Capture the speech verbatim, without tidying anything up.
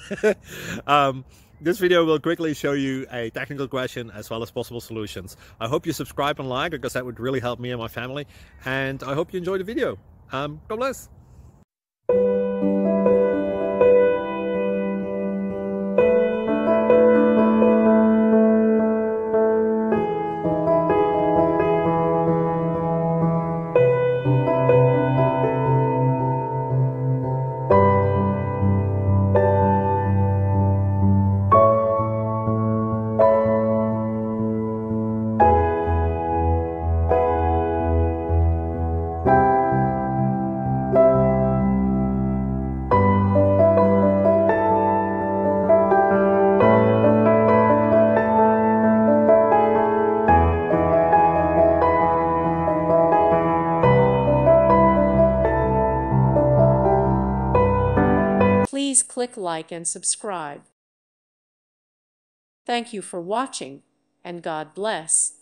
um, this video will quickly show you a technical question as well as possible solutions. I hope you subscribe and like, because that would really help me and my family. And I hope you enjoy the video. Um, God bless. Please click like and subscribe. Thank you for watching, and God bless.